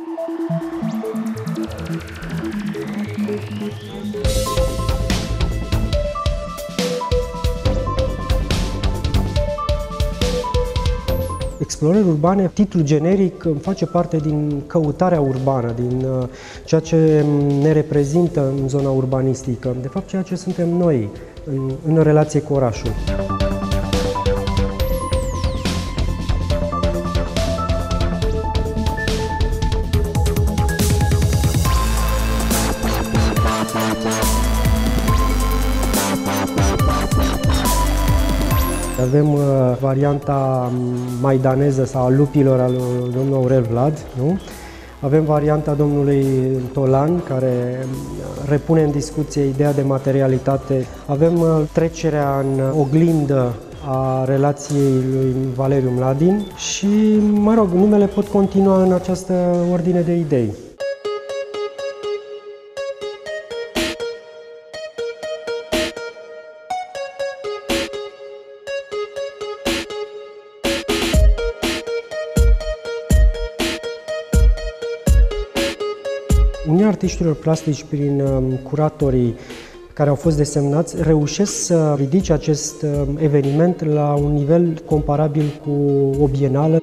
Explorări urbane, titlul generic, face parte din căutarea urbană, din ceea ce ne reprezintă în zona urbanistică, de fapt ceea ce suntem noi în relație cu orașul. Avem varianta maidaneză sau a lupilor al domnului Aurel Vlad, nu? Avem varianta domnului Tolan, care repune în discuție ideea de materialitate. Avem trecerea în oglindă a relației lui Valeriu Mladin și, mă rog, numele pot continua în această ordine de idei. Uniunea Artiștilor Plastici, prin curatorii care au fost desemnați, reușesc să ridice acest eveniment la un nivel comparabil cu o bienală.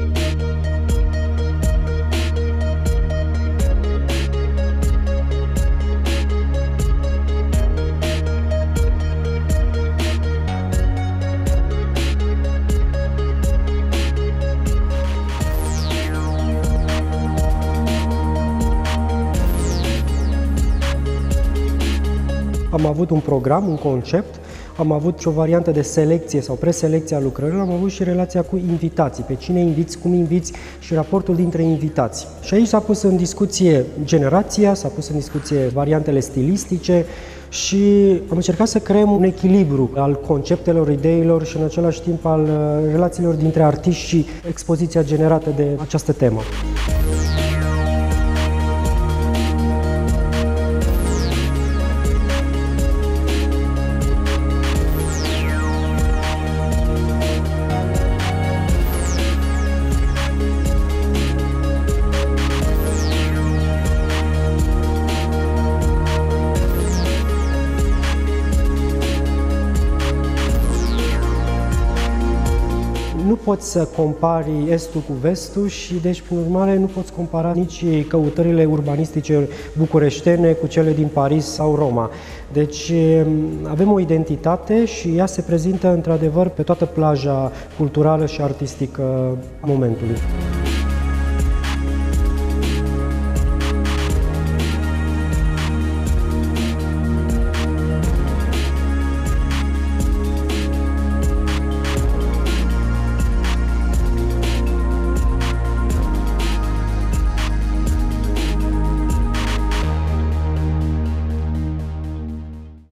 Am avut un program, un concept, am avut și o variantă de selecție sau preselecție a lucrărilor, am avut și relația cu invitații, pe cine inviți, cum inviți și raportul dintre invitați. Și aici s-a pus în discuție generația, s-a pus în discuție variantele stilistice și am încercat să creăm un echilibru al conceptelor, ideilor și în același timp al relațiilor dintre artiști și expoziția generată de această temă. Nu poți să compari estul cu vestul și, deci, prin urmare, nu poți compara nici căutările urbanistice bucureștene cu cele din Paris sau Roma. Deci, avem o identitate și ea se prezintă, într-adevăr, pe toată plaja culturală și artistică a momentului.